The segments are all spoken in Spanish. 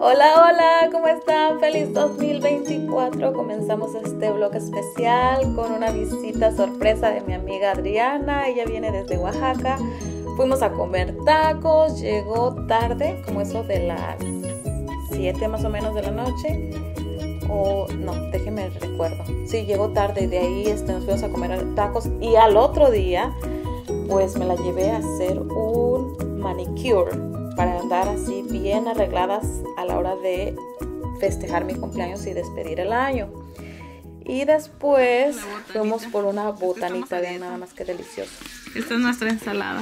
Hola, hola, ¿cómo están? Feliz 2024. Comenzamos este vlog especial con una visita sorpresa de mi amiga Adriana. Ella viene desde Oaxaca. Fuimos a comer tacos, llegó tarde, como eso de las 7 más o menos de la noche. O no, déjenme recuerdo. Sí, llegó tarde y de ahí nos fuimos a comer tacos. Y al otro día, pues me la llevé a hacer un manicure para andar así bien arregladas a la hora de festejar mi cumpleaños y despedir el año. Y después fuimos por una botanita, vean nada más que delicioso. Esta es nuestra ensalada.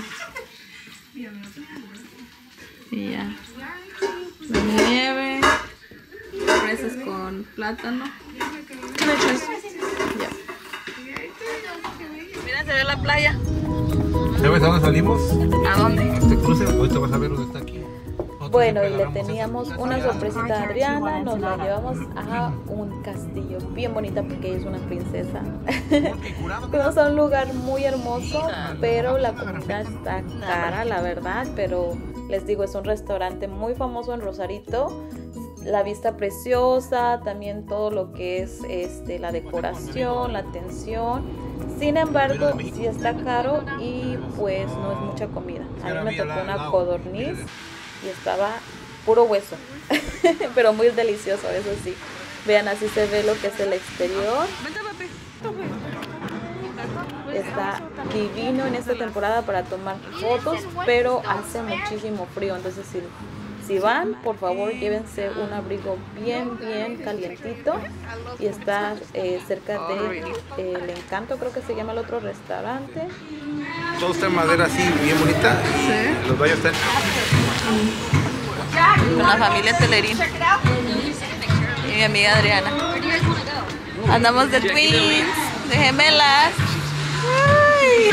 Y ya. La nieve, fresas con plátano. ¿Qué le echas? Ya. Mira, se ve la playa. ¿Sabes a dónde salimos? ¿A dónde? Este cruce, ahorita vas a ver dónde está aquí. Bueno, y le teníamos una sorpresita a Adriana, nos la llevamos a un castillo bien bonita porque ella es una princesa. Fuimos a un lugar muy hermoso, pero la comida está cara, la verdad, pero les digo, es un restaurante muy famoso en Rosarito. La vista preciosa, también todo lo que es la decoración, la atención. Sin embargo, sí está caro y pues no es mucha comida. A mí me tocó una codorniz y estaba puro hueso, pero muy delicioso, eso sí. Vean, así se ve lo que es el exterior. Está divino en esta temporada para tomar fotos, pero hace muchísimo frío, entonces si van, por favor llévense un abrigo bien calientito. Y está cerca de El Encanto, creo que se llama el otro restaurante. Todo está en madera así, bien bonita. Sí. Los baños están. Con la familia Telerín. Y mi amiga Adriana. Andamos de twins, de gemelas. ¡Ay!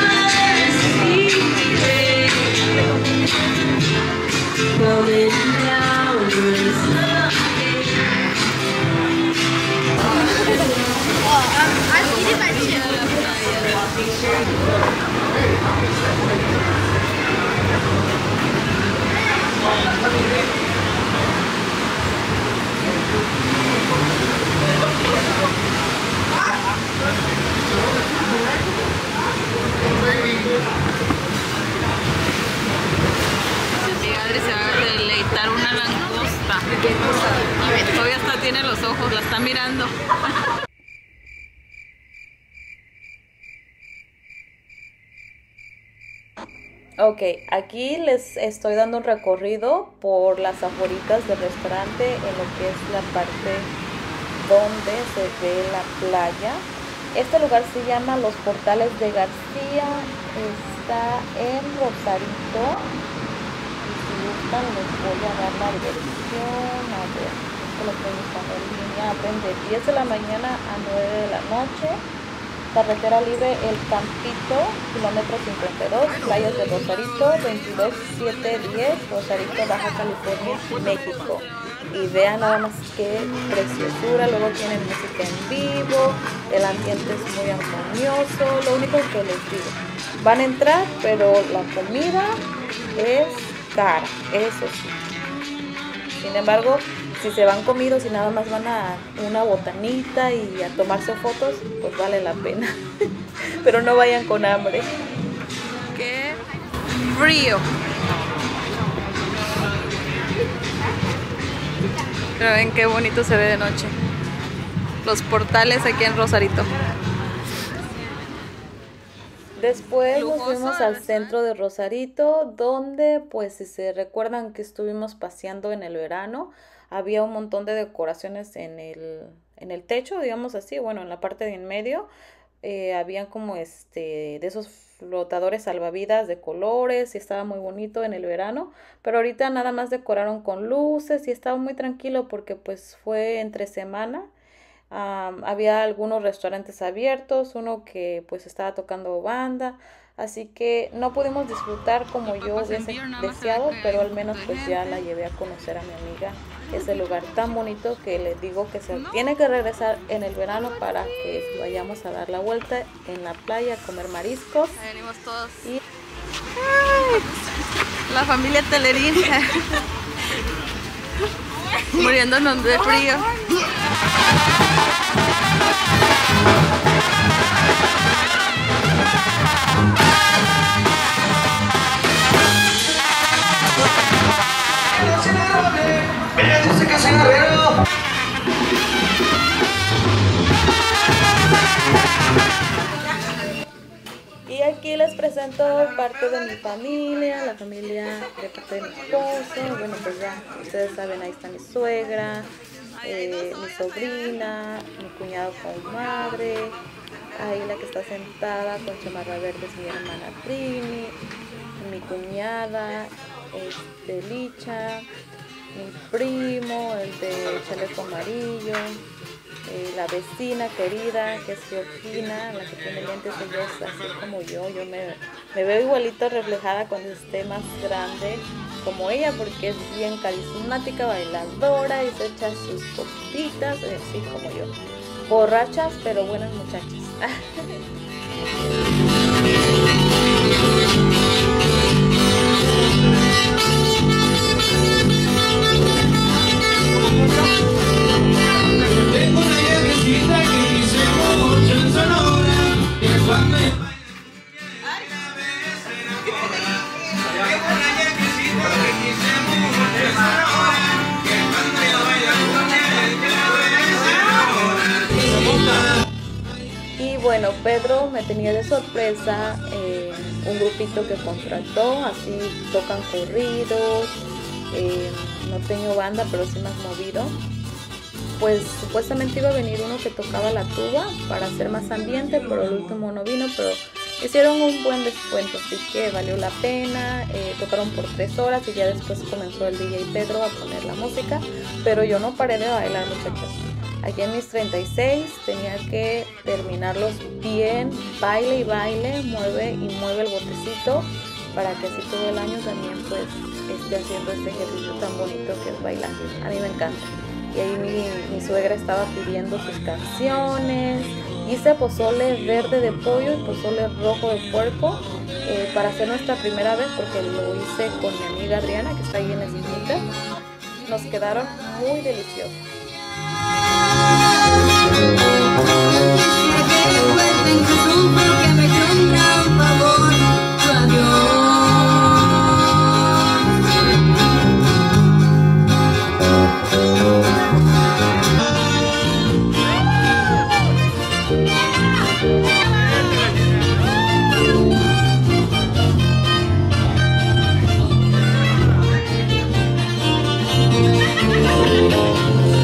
Mi madre se va a deleitar una langosta. Todavía hasta tiene los ojos, la está mirando. Ok, aquí les estoy dando un recorrido por las afueritas del restaurante en lo que es la parte donde se ve la playa. Este lugar se llama Los Portales de García, está en Rosarito. Y si gustan les voy a dar la dirección. A ver, esto lo estoy buscando en línea. Abren de 10 de la mañana a 9 de la noche. Carretera libre El Campito, kilómetro 52, playas de Rosarito, 22710, Rosarito, Baja California, México. Y vean nada más qué preciosura, luego tienen música en vivo, el ambiente es muy armonioso. Lo único que les digo, van a entrar, pero la comida es cara, eso sí. Sin embargo, si se van comidos y nada más van a una botanita y a tomarse fotos, pues vale la pena. Pero no vayan con hambre. ¡Qué frío! Pero ven qué bonito se ve de noche. Los portales aquí en Rosarito. Después nos fuimos al centro de Rosarito, donde pues si se recuerdan que estuvimos paseando en el verano, había un montón de decoraciones en el techo, digamos así, bueno, en la parte de en medio. Habían como de esos flotadores salvavidas de colores y estaba muy bonito en el verano, pero ahorita nada más decoraron con luces y estaba muy tranquilo porque pues fue entre semana. Había algunos restaurantes abiertos, uno que pues estaba tocando banda, así que no pudimos disfrutar como yo hubiese deseado, pero al menos pues ya la llevé a conocer a mi amiga ese lugar tan bonito que les digo que se tiene que regresar en el verano para que vayamos a dar la vuelta en la playa a comer mariscos. Ahí venimos todos. Y ¡ay! La familia Telerín. muriéndonos de frío. Y aquí les presento parte de mi familia, la familia de parte de mi esposo. Bueno, pues ya ustedes saben, ahí está mi suegra, mi sobrina, mi cuñado con madre, ahí la que está sentada con chamarra verde es mi hermana Trini, mi cuñada, Licha, mi primo, el de chaleco amarillo, la vecina querida que es Georgina, la que tiene lentes, ella es así como yo me veo igualito reflejada cuando esté más grande como ella, porque es bien carismática, bailadora y se echa sus copitas, así como yo, borrachas pero buenas muchachas. Y bueno, Pedro me tenía de sorpresa un grupito que contrató, así tocan corridos, norteño banda, pero sí más movido. Pues supuestamente iba a venir uno que tocaba la tuba para hacer más ambiente, pero el último no vino, pero hicieron un buen descuento, así que valió la pena. Tocaron por 3 horas y ya después comenzó el DJ Pedro a poner la música, pero yo no paré de bailar, muchachas. Aquí en mis 36 tenía que terminarlos bien, baile y baile, mueve y mueve el botecito, para que así todo el año también pues esté haciendo este ejercicio tan bonito que es bailar. A mí me encanta. Y ahí mi suegra estaba pidiendo sus canciones. Hice pozole verde de pollo y pozole rojo de puerco para hacer nuestra primera vez, porque lo hice con mi amiga Adriana, que está ahí en la esquinita. Nos quedaron muy deliciosos.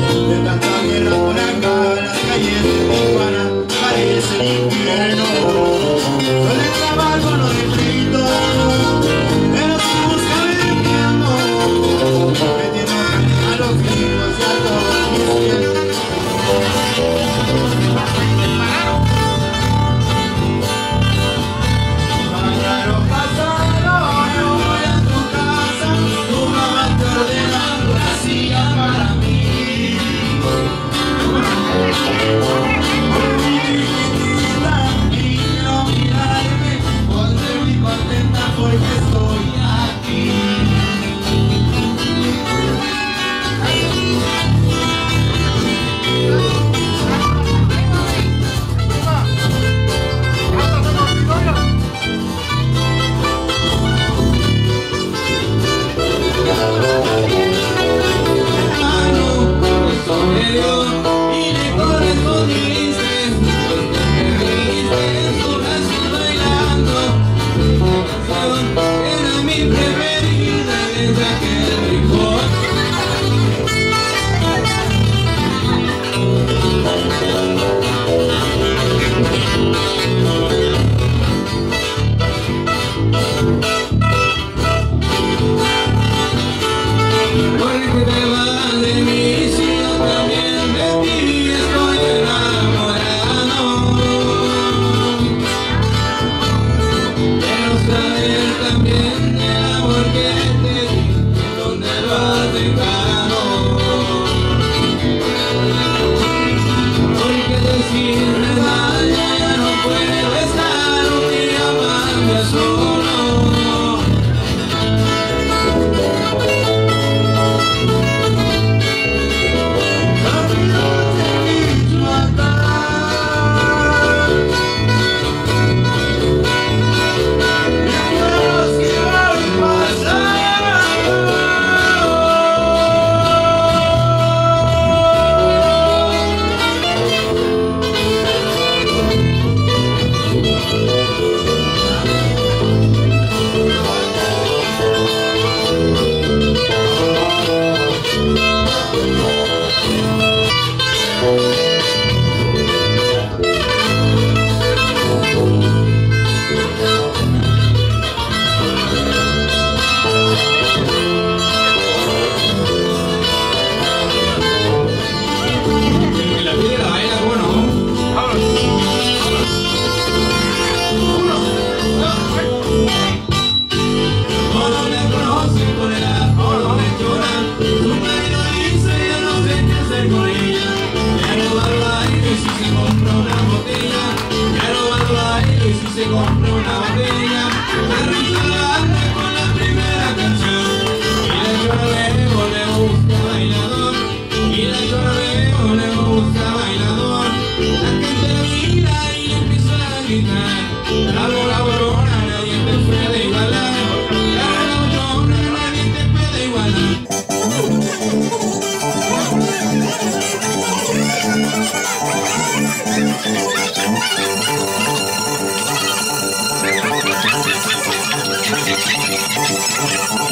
Las calles de Tijuana parecen infierno.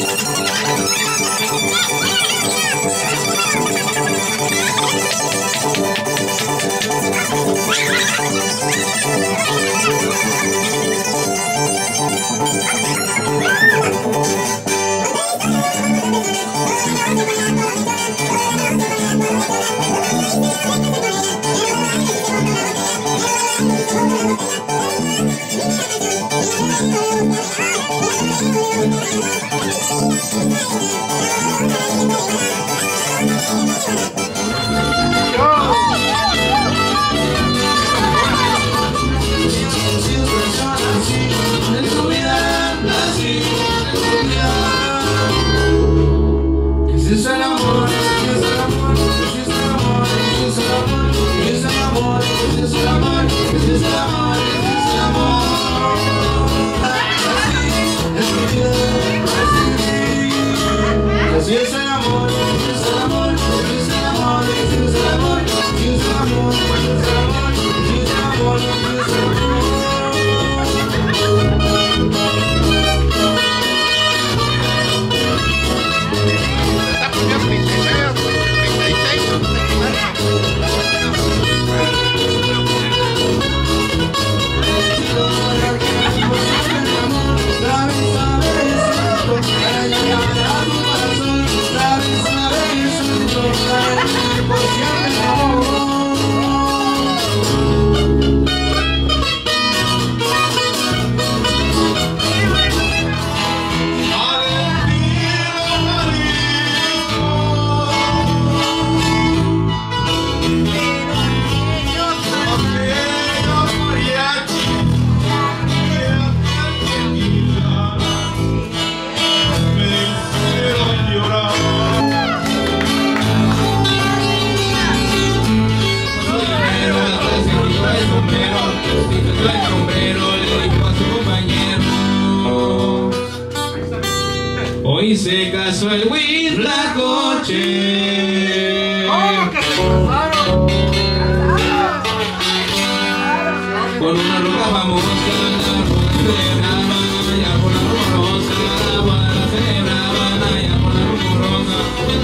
Hoy se casó el Huitlacoche. Con una roca famosa, celebraban allá por la rumorosa, la celebraban allá por la rumorosa.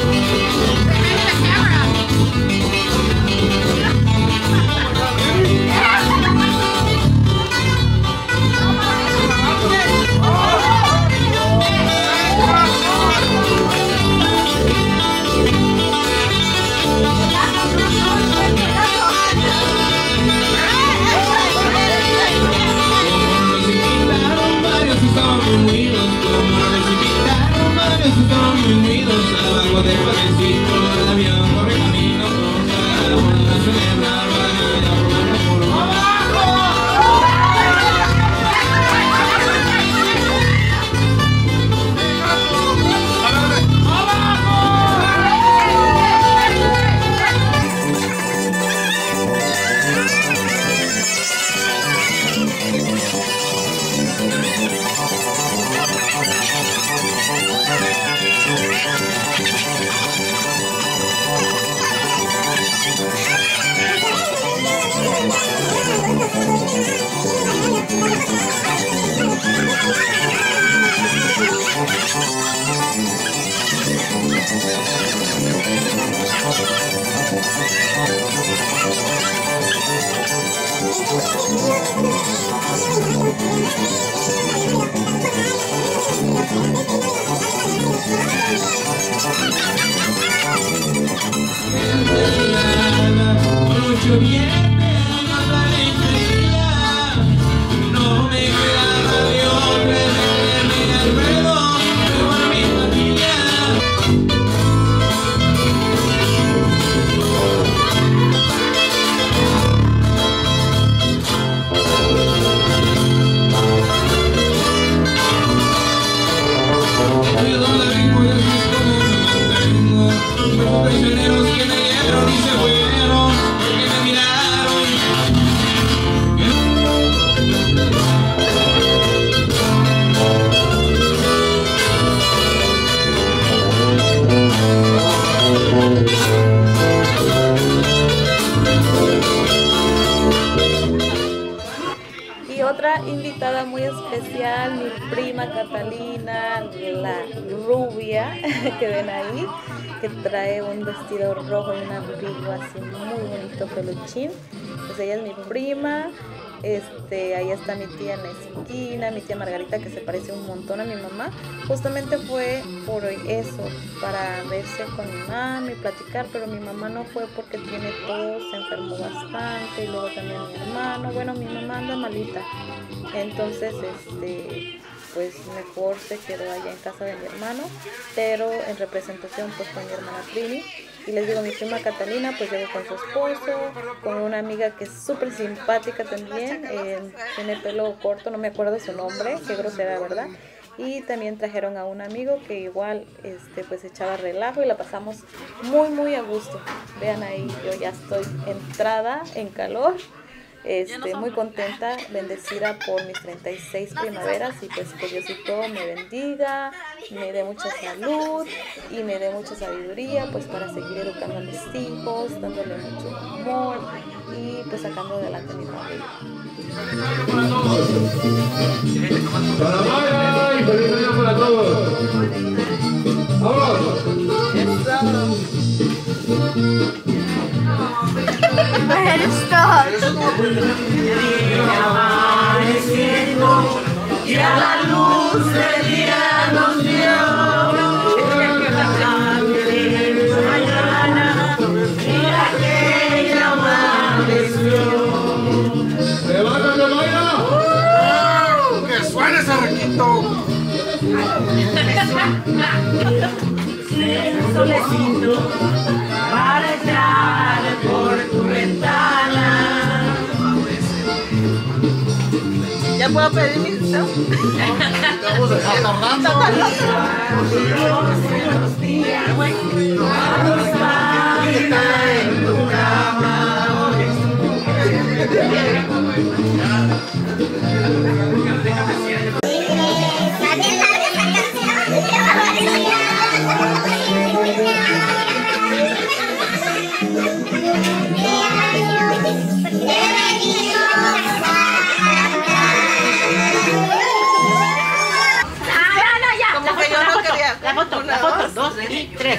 Mucho bien, no me quedaba de hombre de mi alrededor, pero mi familia. Cuidado. rubia que ven ahí, que trae un vestido rojo y un abrigo así muy bonito, peluchín. Pues ella es mi prima. Ahí está mi tía en la esquina, mi tía Margarita, que se parece un montón a mi mamá. Justamente fue por eso, para verse con mi mamá y platicar, pero mi mamá no fue porque tiene tos, se enfermó bastante, y luego también mi hermano. Bueno, mi mamá anda malita, entonces pues mejor se quedó allá en casa de mi hermano, pero en representación pues con mi hermana Trini. Y les digo, mi prima Catalina pues llegó con su esposo, con una amiga que es súper simpática también, tiene pelo corto, no me acuerdo su nombre, qué grosera, ¿verdad? Y también trajeron a un amigo que igual pues echaba relajo y la pasamos muy a gusto. Vean ahí, yo ya estoy entrada en calor. Muy contenta, bendecida por mis 36 primaveras, y pues que Diosito me bendiga, me dé mucha salud y me dé mucha sabiduría pues para seguir educando a mis hijos, dándole mucho amor y pues sacando adelante mi familia. Para Maya y feliz año para todos. ¡Vámonos! Amaneciendo, ya la luz del día nos dio. Mañana, mira que ya amaneció. ¡Levántate, Maya! ¡Que suene ese requinto! El solecito para entrar por tu ventana. ¿Ya puedo pedir mi deseo? Vamos a dejar tardando. Los días, en tu cama. Como que yo no quería. La foto, 2, 3.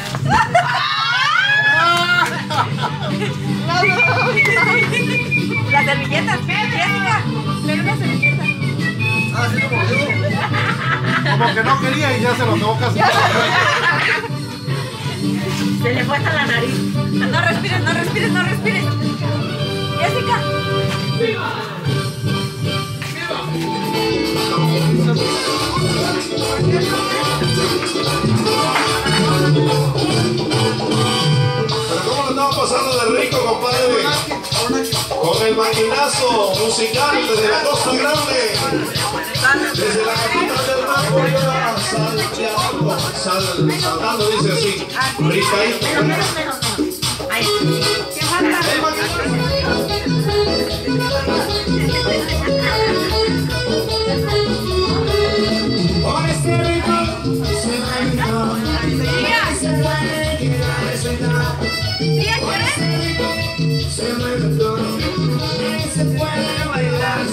Las servilletas, Jessica, ven una servilleta. Ah, sí, como que no quería y ya se lo acabó casi. Se le fue hasta la nariz. No respires, no respires, no respires. Jessica. Pero cómo lo estamos pasando de rico, compadre. Con el maquinazo musical desde la Costa Grande, desde la capital del mambo, yo saltando, dice así, brincadito. ¿Qué falta? Con este ritmo se baila, se puede quedar sentada. Con este ritmo se baila, se puede bailar.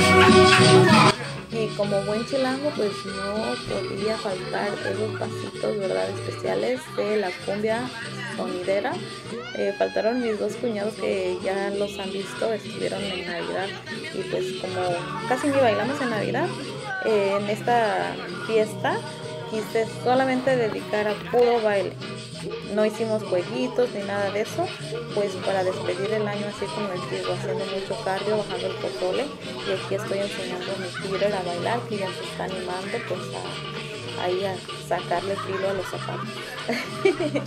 Y como buen chilango pues no podía faltar esos pasitos, ¿verdad?, especiales de la cumbia sonidera. Faltaron mis dos cuñados que ya los han visto, estuvieron en Navidad, y pues como casi ni bailamos en Navidad, en esta fiesta quise solamente dedicar a puro baile. No hicimos jueguitos ni nada de eso, pues para despedir el año así como les digo, haciendo mucho cardio, bajando el pozole, y aquí estoy enseñando a mi Peter a bailar, que ya se está animando pues ahí a sacarle filo a los zapatos.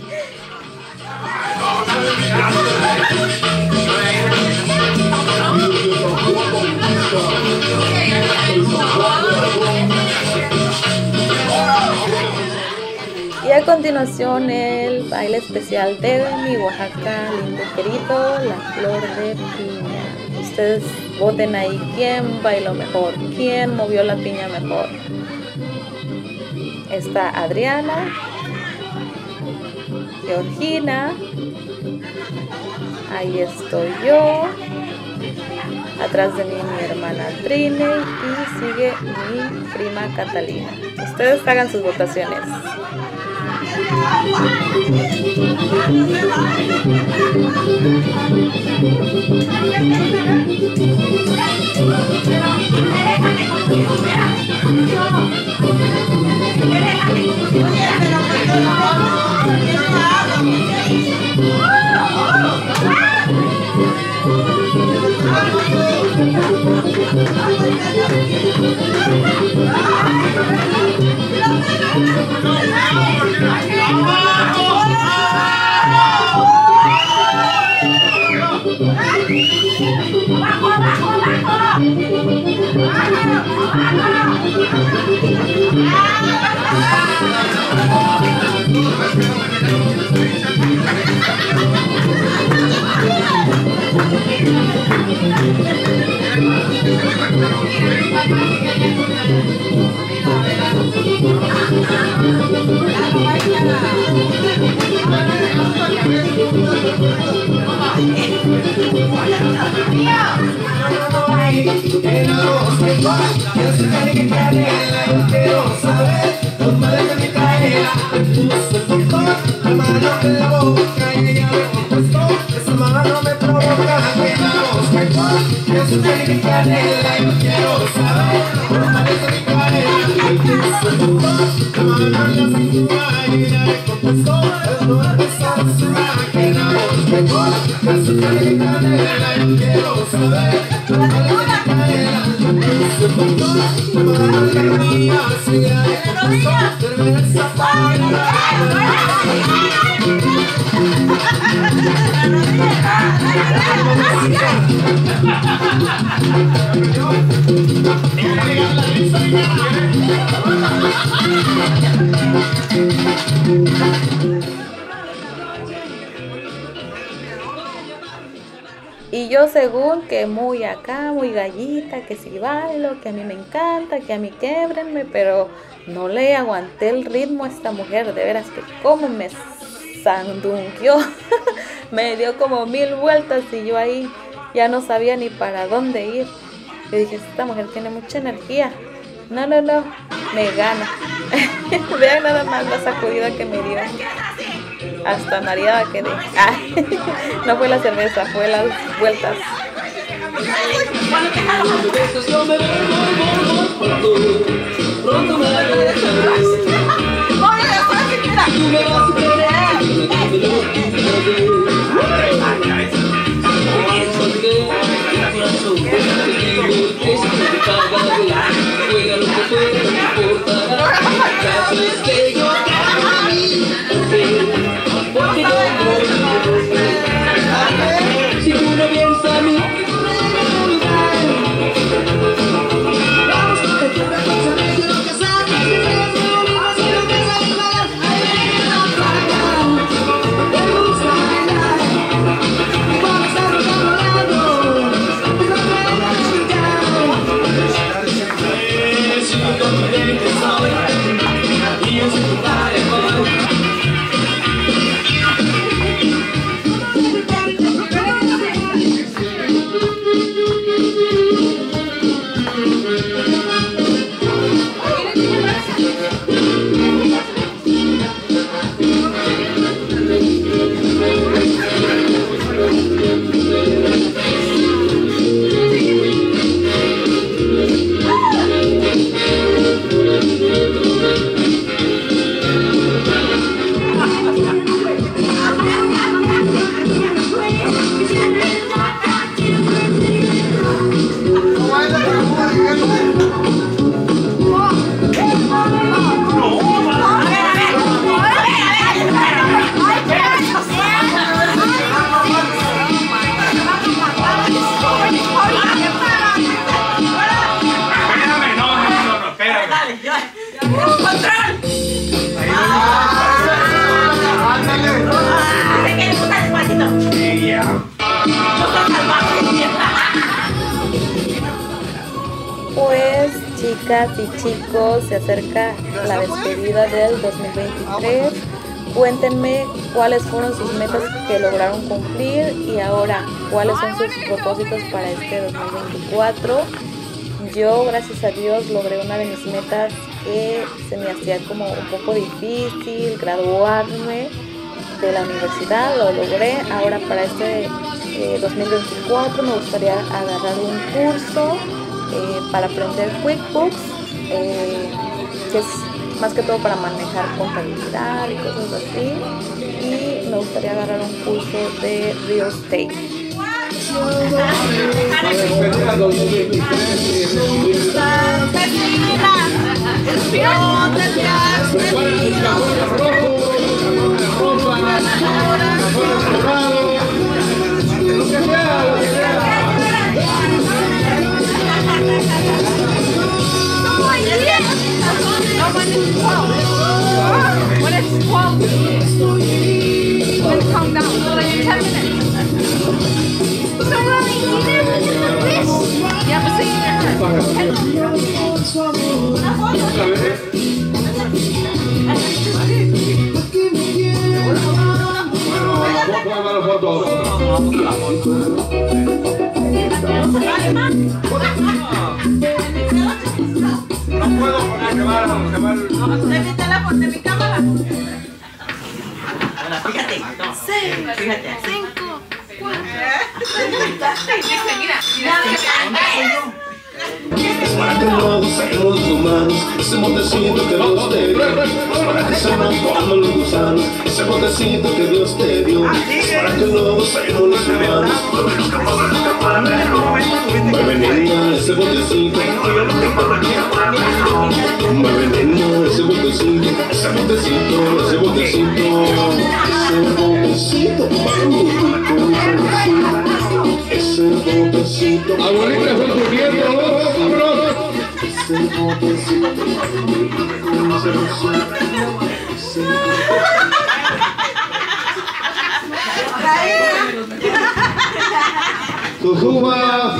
Y a continuación el baile especial de mi Oaxaca lindo querido, la flor de piña. Ustedes voten ahí quién bailó mejor, quién movió la piña mejor. Está Adriana, Georgina, ahí estoy yo, atrás de mí mi hermana Trini y sigue mi prima Catalina. Ustedes hagan sus votaciones. Y yo según que muy acá, muy gallita, que si bailo, que a mí me encanta, que a mí québrenme, pero no le aguanté el ritmo a esta mujer, de veras que como me sandunqueó, me dio como 1000 vueltas y yo ahí ya no sabía ni para dónde ir. Yo dije, esta mujer tiene mucha energía, no, me gana. Vean nada más la sacudida que me dio. Hasta mareada quedé. No fue la cerveza, fue las vueltas. Si tú no vienes a mí, Pues chicas y chicos, se acerca la despedida del 2023. Cuéntenme cuáles fueron sus metas que lograron cumplir y ahora cuáles son sus propósitos para este 2024. yo, gracias a Dios, logré una de mis metas que se me hacía como un poco difícil, graduarme de la universidad. Lo logré. Ahora para este 2024 me gustaría agarrar un curso para aprender QuickBooks, que es más que todo para manejar contabilidad y cosas así, y me gustaría agarrar un curso de real estate. When it's 12, when it comes down, so like 10 minutes. So really, you never did the wrist. Yeah, but see, No puedo porque se va de mi cámara. Fíjate. Fíjate. 5, 4. Para que no gocemos los humanos, ese botecito que Dios te dio. Para que se nos coman los gusanos, ese botecito que Dios te dio. Para que no gocemos los humanos. Mueve niña ese botecito. Mueve niña ese botecito. Ese botecito, ese botecito. Ese botecito. Ese botecito. Abuelita, fue tu nieto. Ese botecito. Tus uvas.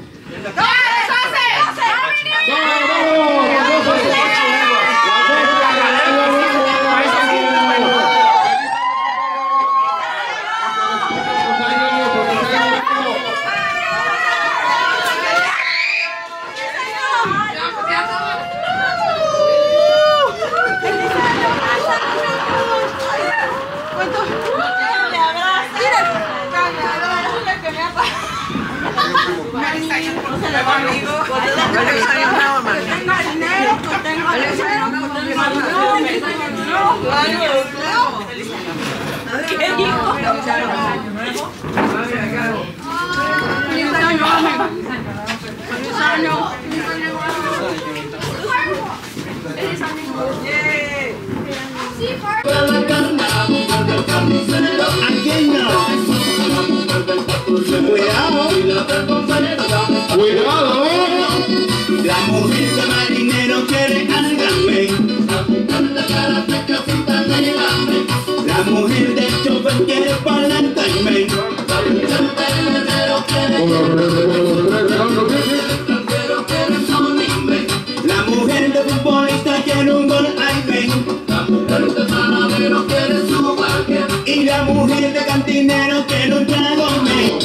Cuidado. La mujer de marinero quiere álgame. La mujer de chofer quiere palancarme. La mujer de futbolista quiere un gol, ay ven. Y la mujer de cantinero quiere un trago, ven.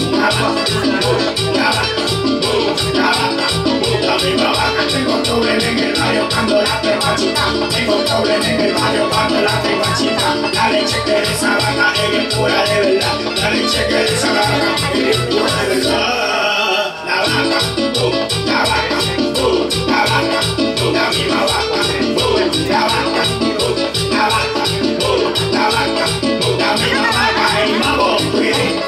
Mi vaca, tengo problema en el barrio cuando la pebachita. Tengo problema en el barrio cuando la pebachita. La leche que de esa vaca es bien pura de verdad. La leche que de esa vaca es bien pura de verdad. La vaca, la vaca, la vaca, la misma vaca. La vaca, la vaca, la vaca, la misma vaca. El mago, cuide,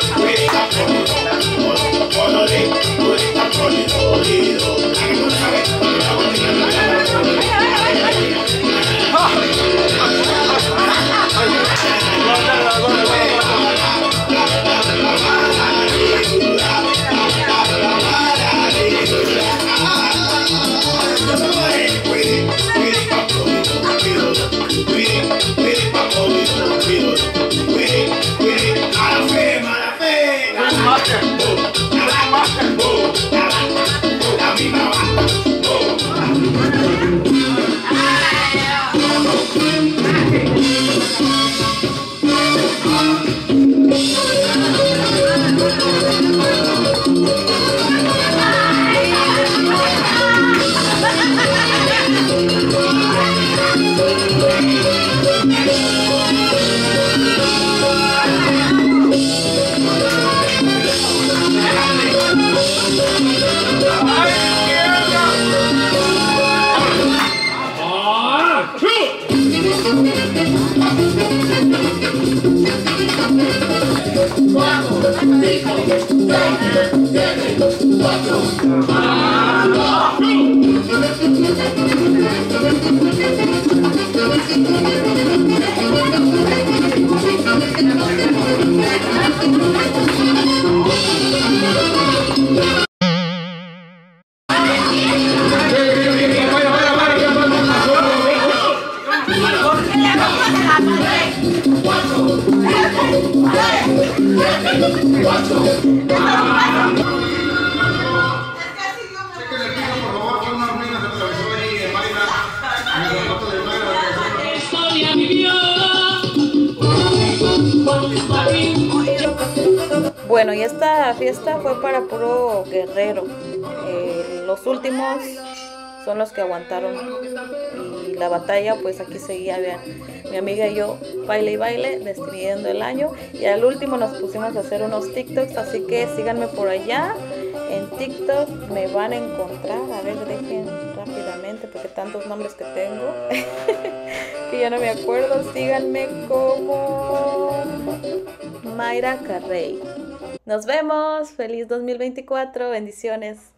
Bueno, y esta fiesta fue para puro guerrero. Los últimos son los que aguantaron. Y la batalla, pues aquí seguía, vean. Mi amiga y yo, baile y baile, despidiendo el año. Y al último nos pusimos a hacer unos TikToks, así que síganme por allá. En TikTok me van a encontrar. A ver, dejen rápidamente, porque tantos nombres que tengo. Que ya no me acuerdo. Síganme como Mayra Carrey. Nos vemos. Feliz 2024. Bendiciones.